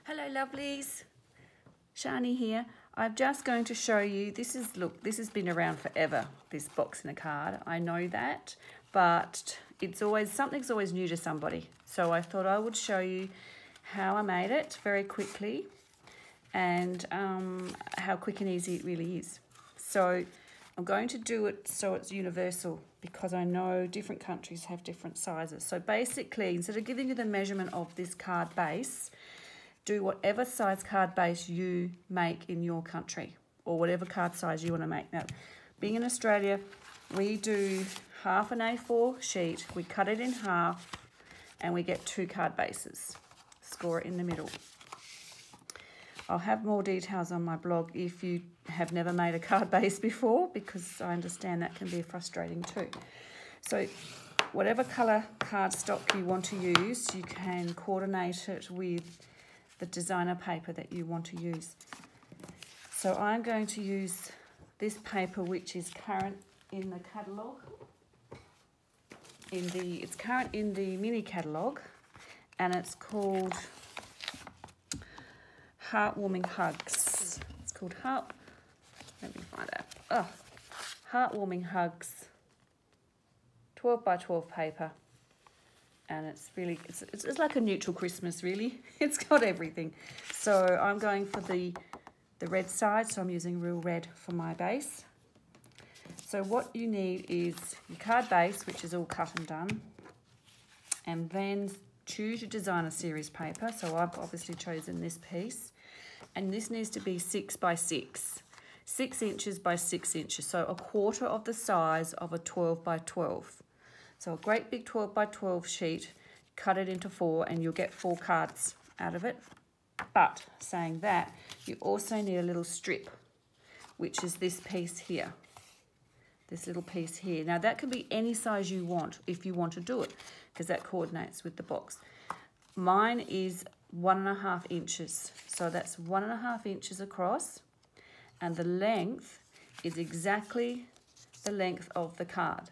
Hello lovelies, Shani here. I'm just going to show you, this has been around forever, this box and a card. I know that, but something's always new to somebody. So I thought I would show you how I made it very quickly and how quick and easy it really is. So I'm going to do it so it's universal because I know different countries have different sizes. So basically, instead of giving you the measurement of this card base, do whatever size card base you make in your country or whatever card size you want to make. Now, being in Australia, we do half an A4 sheet, we cut it in half and we get 2 card bases. Score it in the middle. I'll have more details on my blog if you have never made a card base before, because I understand that can be frustrating too. So whatever colour cardstock you want to use, you can coordinate it with the designer paper that you want to use. So I'm going to use this paper, which is current in the catalogue. It's current in the mini catalogue, and it's called Heartwarming Hugs. It's called let me find out. Heartwarming Hugs 12 by 12 paper. And it's like a neutral Christmas, really. It's got everything. So I'm going for the red side, so I'm using real red for my base. So what you need is your card base, which is all cut and done. And then choose your designer series paper. So I've obviously chosen this piece. And this needs to be 6 by 6. 6 inches by 6 inches. So a quarter of the size of a 12 by 12. So a great big 12 by 12 sheet, cut it into 4 and you'll get 4 cards out of it. But saying that, you also need a little strip, which is this piece here. This little piece here. Now that can be any size you want if you want to do it, because that coordinates with the box. Mine is 1.5 inches. So that's 1.5 inches across, and the length is exactly the length of the card,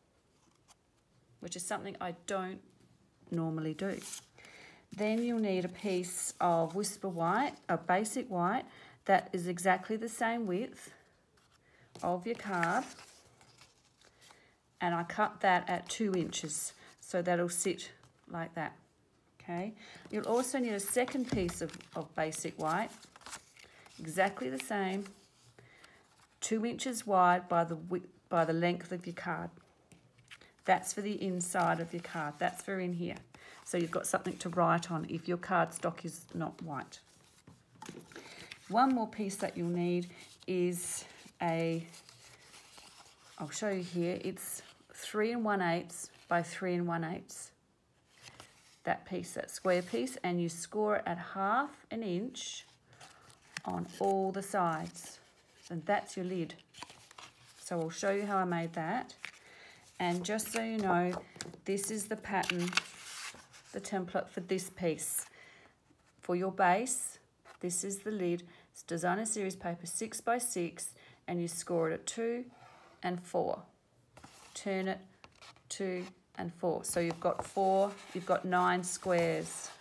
which is something I don't normally do. Then you'll need a piece of Whisper White, a basic white, that is exactly the same width of your card. And I cut that at 2 inches, so that'll sit like that, okay? You'll also need a second piece of basic white, exactly the same, 2 inches wide by the length of your card. That's for the inside of your card. That's for in here. So you've got something to write on if your cardstock is not white. One more piece that you'll need is I'll show you here. It's 3 1/8 by 3 1/8. That piece, that square piece, and you score it at 1/2 inch on all the sides. And that's your lid. So I'll show you how I made that. And just so you know, this is the pattern, the template for this piece. For your base, this is the lid. It's designer series paper 6 by 6, and you score it at 2 and 4. Turn it 2 and 4. So you've got 9 squares.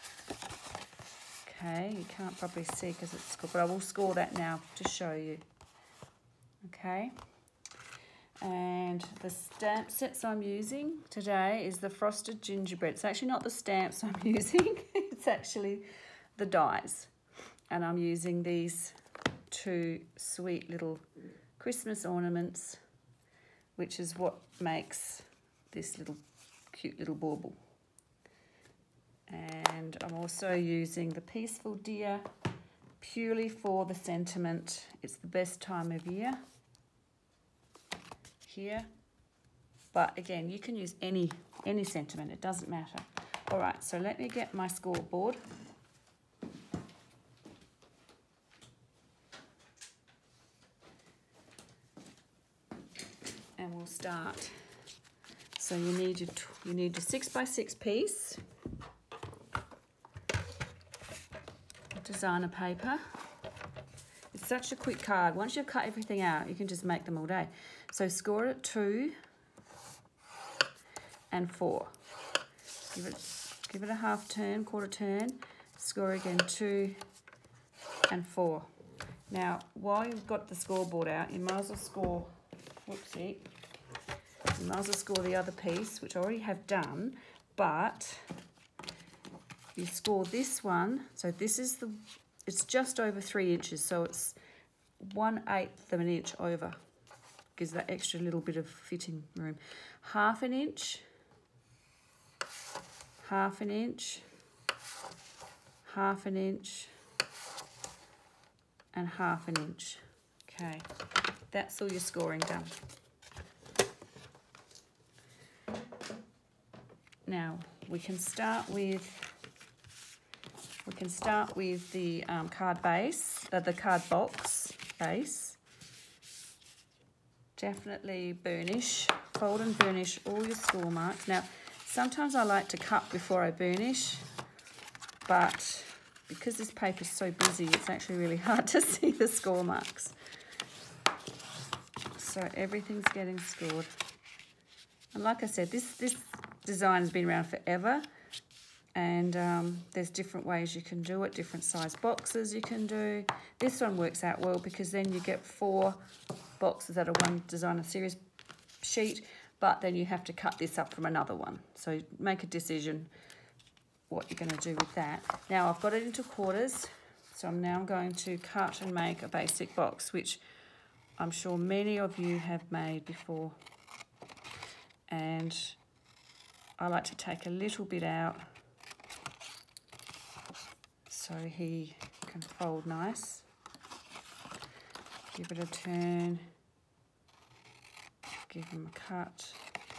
Okay, you can't probably see because it's scored, but I will score that now to show you. Okay. And the stamp sets I'm using today is the Frosted Gingerbread. It's actually not the stamps I'm using, it's actually the dies. And I'm using these 2 sweet little Christmas ornaments, which is what makes this little cute little bauble. And I'm also using the Peaceful Deer purely for the sentiment. It's the best time of year. Here, but again, you can use any sentiment, it doesn't matter. All right, so let me get my scoreboard. And we'll start. So you need your 6 by 6 piece, designer paper. It's such a quick card. Once you've cut everything out, you can just make them all day. So score it at 2 and 4. Give it a half turn, quarter turn, Score again 2 and 4. Now, while you've got the scoreboard out, you might as well score, whoopsie, you might as well score the other piece, which I already have done, but you score this one. So this is it's just over 3 inches, so it's 1/8 of an inch over. Gives that extra little bit of fitting room. 1/2 inch, 1/2 inch, 1/2 inch, and 1/2 inch. Okay, that's all your scoring done. Now we can start with the card base, the card box base. Definitely burnish, fold and burnish all your score marks. Now, sometimes I like to cut before I burnish, but because this paper is so busy, it's actually really hard to see the score marks. So everything's getting scored. And like I said, this design has been around forever, and there's different ways you can do it, different size boxes you can do. This one works out well because then you get 4 boxes out of one designer series sheet, but then you have to cut this up from another one. So make a decision what you're going to do with that. Now I've got it into quarters, so I'm now going to cut and make a basic box, which I'm sure many of you have made before. And I like to take a little bit out so he can fold nice. Give it a turn, give him a cut.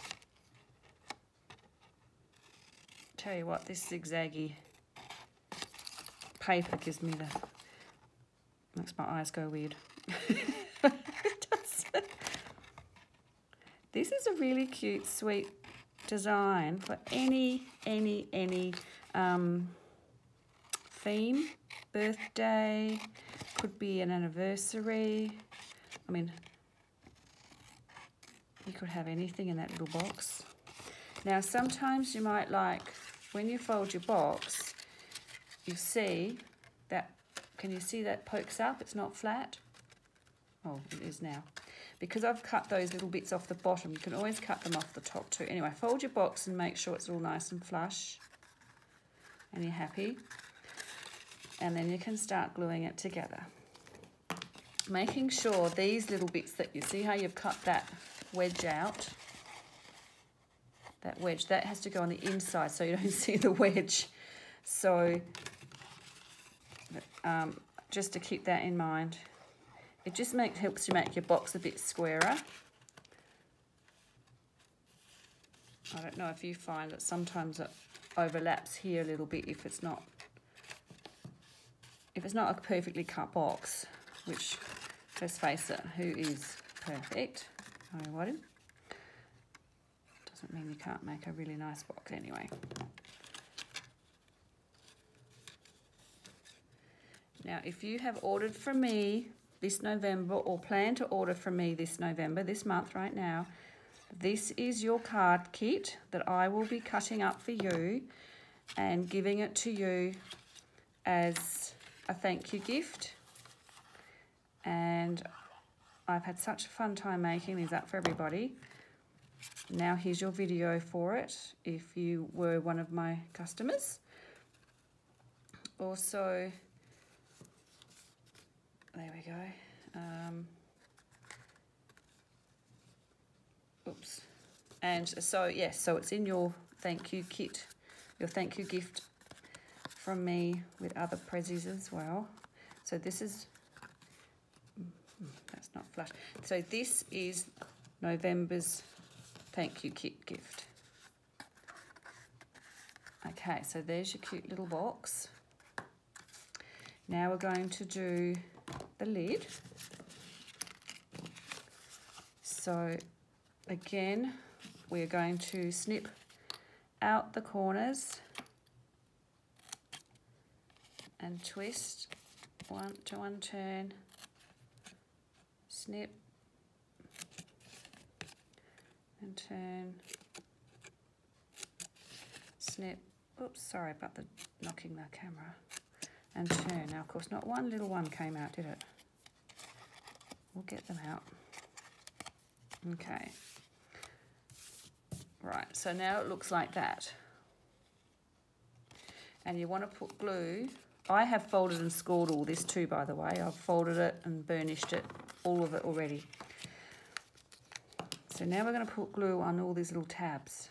Tell you what, this zigzaggy paper makes my eyes go weird. It does. This is a really cute, sweet design for any theme, birthday, could be an anniversary. I mean, you could have anything in that little box. Now, sometimes you might like, when you fold your box, you see that, can you see that pokes up? It's not flat. Oh, it is now. Because I've cut those little bits off the bottom, you can always cut them off the top too. Anyway, fold your box and make sure it's all nice and flush. And you're happy. And then you can start gluing it together. Making sure these little bits that you see how you've cut that wedge out, that wedge, that has to go on the inside so you don't see the wedge. So just to keep that in mind. It just helps you make your box a bit squarer. I don't know if you find that sometimes it overlaps here a little bit if it's not a perfectly cut box, which, let's face it, who is perfect? Nobody. Doesn't mean you can't make a really nice box anyway. Now, if you have ordered from me this November or plan to order from me this November, this month right now, this is your card kit that I will be cutting up for you and giving it to you as a thank you gift. And I've had such a fun time making these up for everybody. Now here's your video for it if you were one of my customers. Also, there we go. Oops. And so, yes, so it's in your thank you kit, your thank you gift from me with other prezzies as well. So this is, that's not flush. So this is November's thank you kit gift. Okay, so there's your cute little box. Now we're going to do the lid. So again, we're going to snip out the corners and twist one turn, snip and turn, snip. Oops, sorry about the knocking the camera. and turn. Now, of course, not one little one came out, did it? We'll get them out. Okay. Right, so now it looks like that. And you want to put glue. I have folded and scored all this too, by the way. I've folded it and burnished it, all of it already. So now we're going to put glue on all these little tabs.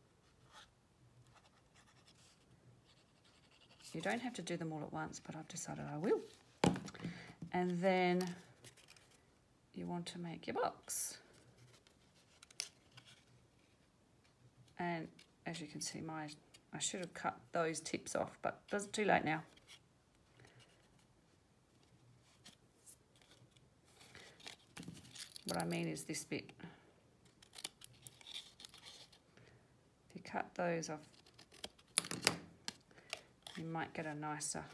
You don't have to do them all at once, but I've decided I will. And then you want to make your box. And as you can see, I should have cut those tips off, but it's too late now. What I mean is this bit. If you cut those off, you might get a nicer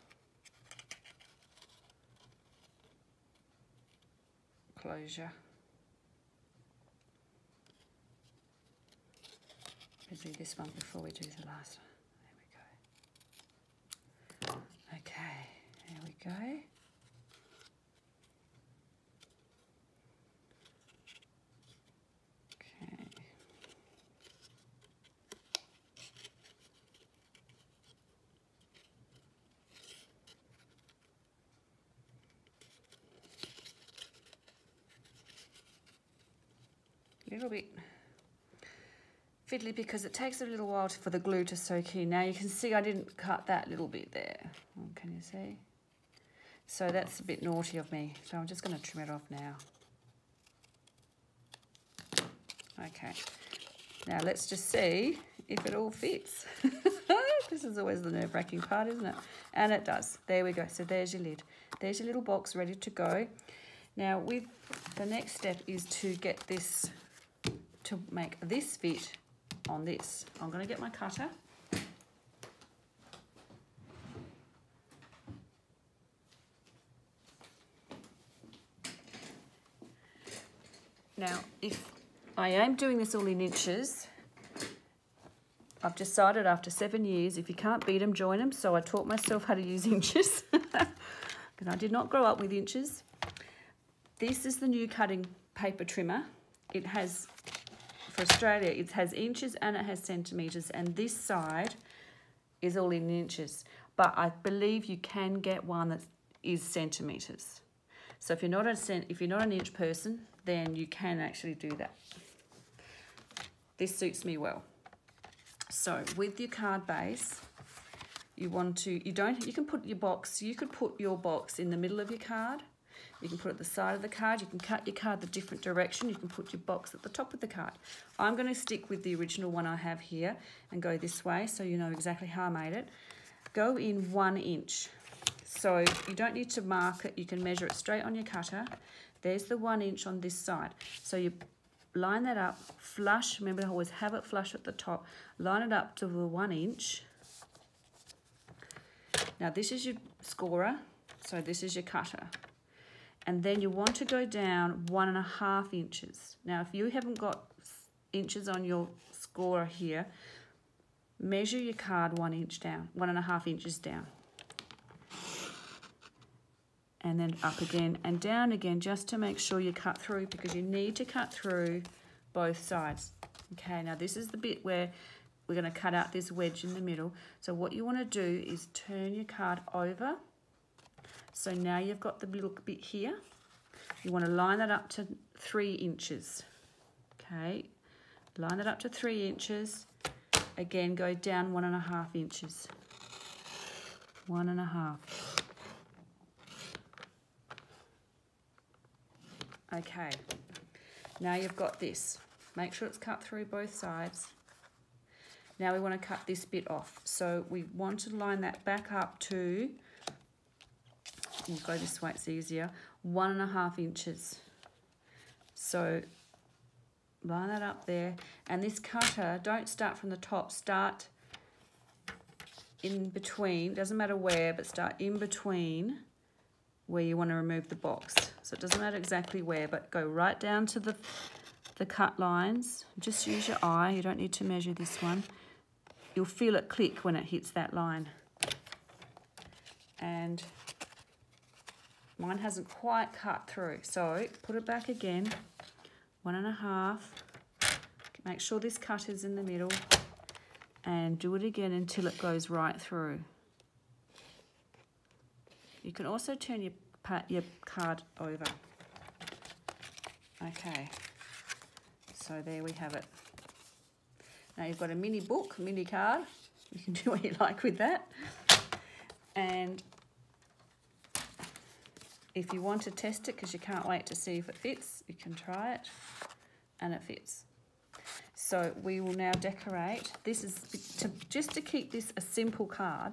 closure. Busy this one before we do the last one. There we go. Okay, there we go. Okay. A little bit fiddly because it takes a little while for the glue to soak in. Now you can see I didn't cut that little bit there. Can you see? So that's a bit naughty of me. So I'm just going to trim it off now. Okay. Now let's just see if it all fits. This is always the nerve-wracking part, isn't it? And it does. There we go. So there's your lid. There's your little box ready to go. Now the next step is to get this, to make this fit on this. I'm going to get my cutter. Now, if I am doing this all in inches, I've decided after 7 years, if you can't beat them, join them. So I taught myself how to use inches because I did not grow up with inches. This is the new cutting paper trimmer. It has, for Australia, it has inches and it has centimetres, and this side is all in inches. But I believe you can get one that is centimetres. So if you're not an inch person, then you can actually do that. This suits me well. So with your card base, you can put your box, you could put your box in the middle of your card. You can put it at the side of the card. You can cut your card the different direction. You can put your box at the top of the card. I'm going to stick with the original one I have here and go this way so you know exactly how I made it. Go in 1 inch. So you don't need to mark it. You can measure it straight on your cutter. There's the 1 inch on this side. So you line that up, flush. Remember, I always have it flush at the top. Line it up to the 1 inch. Now this is your scorer. So this is your cutter. And then you want to go down 1.5 inches. Now, if you haven't got inches on your scorer here, measure your card 1 inch down, 1.5 inches down. And then up again and down again, just to make sure you cut through, because you need to cut through both sides. Okay, now this is the bit where we're going to cut out this wedge in the middle. So what you want to do is turn your card over. So now you've got the little bit here. You want to line that up to 3 inches. Okay, line that up to 3 inches. Again, go down 1.5 inches. 1.5. Okay, now you've got this. Make sure it's cut through both sides. Now we want to cut this bit off. So we want to line that back up to, we'll go this way, it's easier, 1.5 inches. So line that up there. And this cutter, don't start from the top, start in between, doesn't matter where, but start in between where you want to remove the box. So it doesn't matter exactly where, but go right down to the cut lines. Just use your eye, you don't need to measure this one. You'll feel it click when it hits that line. And and mine hasn't quite cut through. So put it back again, 1.5. Make sure this cut is in the middle and do it again until it goes right through. You can also turn your card over. Okay, so there we have it. Now you've got a mini book, mini card. You can do what you like with that. And if you want to test it because you can't wait to see if it fits, you can try it, and it fits. So we will now decorate. This is just to keep this a simple card.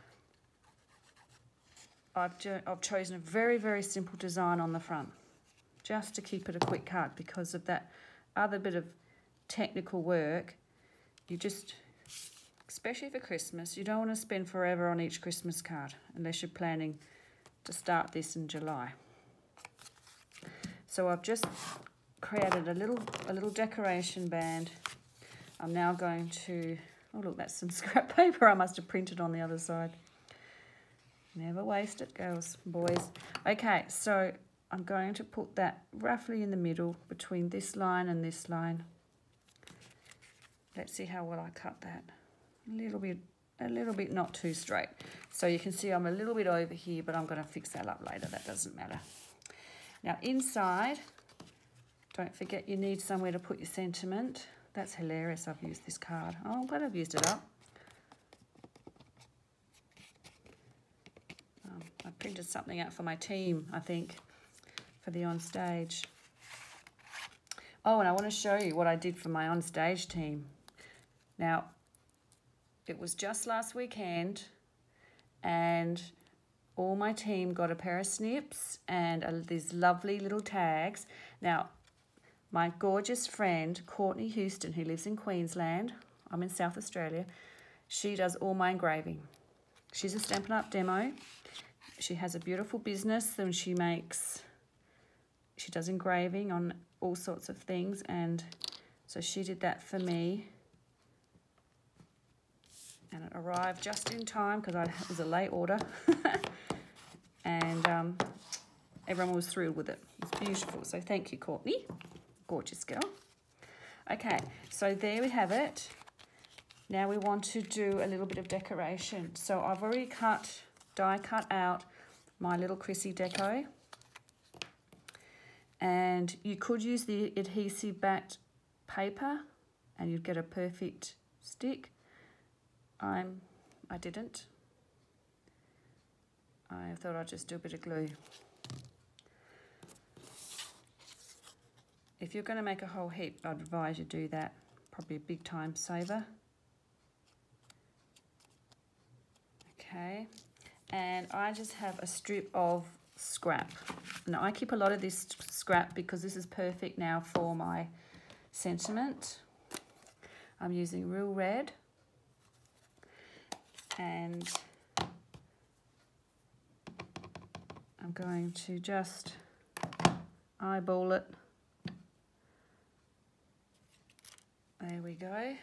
I've chosen a very, very simple design on the front, just to keep it a quick card because of that other bit of technical work. You just, especially for Christmas, you don't want to spend forever on each Christmas card unless you're planning to start this in July. So I've just created a little decoration band. I'm now going to, oh look, that's some scrap paper I must have printed on the other side. Never waste it, girls, boys. Okay, so I'm going to put that roughly in the middle between this line and this line. Let's see how well I cut that. A little bit not too straight. So you can see I'm a little bit over here, but I'm going to fix that up later. That doesn't matter. Now inside, don't forget you need somewhere to put your sentiment. That's hilarious. I've used this card. Oh, I'm glad I've used it up. I printed something out for my team, I think, for the on stage. Oh, and I want to show you what I did for my on stage team. Now, it was just last weekend, and all my team got a pair of snips and these lovely little tags. Now, my gorgeous friend, Courtney Houston, who lives in Queensland, I'm in South Australia, she does all my engraving. She's a Stampin' Up! Demo. She has a beautiful business and she does engraving on all sorts of things, and so she did that for me. And it arrived just in time because it was a late order. And everyone was thrilled with it. It's beautiful. So thank you, Courtney. Gorgeous girl. Okay, so there we have it. Now we want to do a little bit of decoration. So I've already die cut out my little Chrissy deco. And you could use the adhesive backed paper and you'd get a perfect stick. I didn't. I thought I'd just do a bit of glue. If you're going to make a whole heap, I'd advise you do that. Probably a big time saver. Okay, and I just have a strip of scrap. Now I keep a lot of this scrap because this is perfect now for my sentiment. I'm using Real Red, and I'm going to just eyeball it. There we go.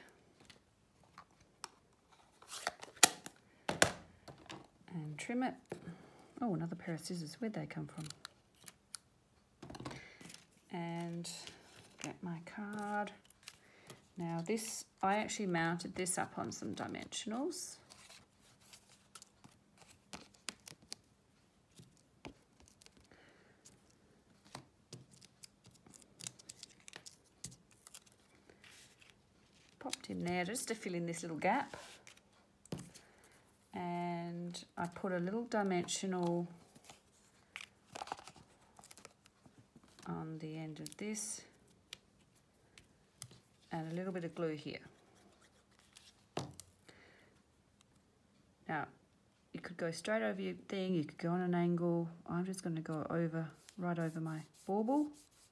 And trim it. Oh, another pair of scissors. Where'd they come from? And get my card. Now this, I actually mounted this up on some dimensionals. Popped in there just to fill in this little gap. And I put a little dimensional on the end of this and a little bit of glue here. Now you could go straight over your thing, you could go on an angle. I'm just going to go over, right over my bauble.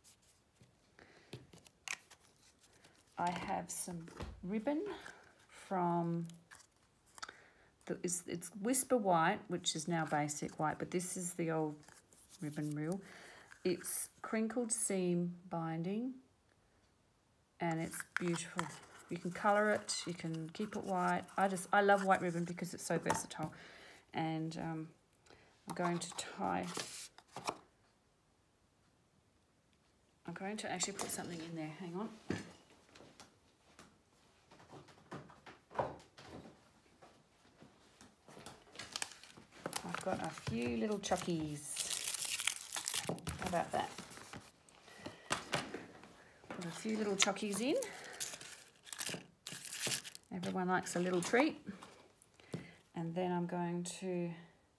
I have some ribbon from it's Whisper White, which is now Basic White, but this is the old ribbon reel. It's crinkled seam binding, and it's beautiful. You can colour it, you can keep it white. I love white ribbon because it's so versatile, and I'm going to tie. I'm going to actually put something in there. Hang on. I've got a few little chockies. How about that? Put a few little chockies in. Everyone likes a little treat. And then I'm going to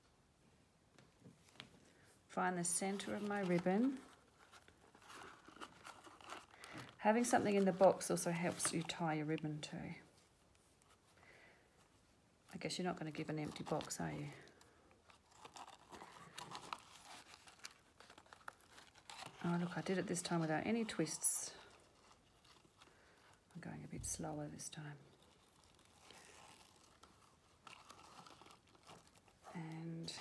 find the center of my ribbon. Having something in the box also helps you tie your ribbon too. I guess you're not going to give an empty box, are you? Oh look, I did it this time without any twists. I'm going a bit slower this time. And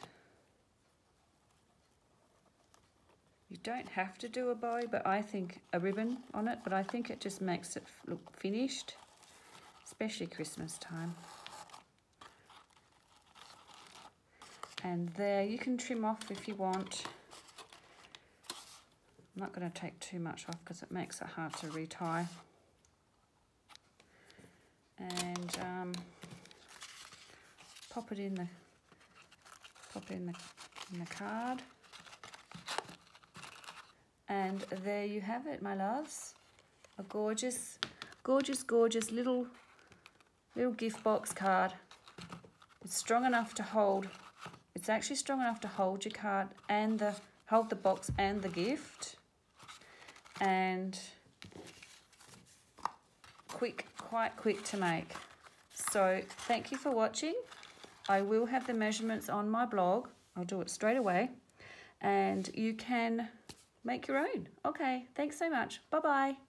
you don't have to do a bow, but I think a ribbon on it, but I think it just makes it look finished, especially Christmas time. And there, you can trim off if you want. I'm not going to take too much off because it makes it hard to retie. And pop it in the card. And there you have it, my loves. A gorgeous, gorgeous, gorgeous little gift box card. It's strong enough to hold. It's actually strong enough to hold your card and hold the box and the gift. And quite quick to make. So thank you for watching. I will have the measurements on my blog. I'll do it straight away. And you can make your own. Okay, thanks so much. Bye-bye.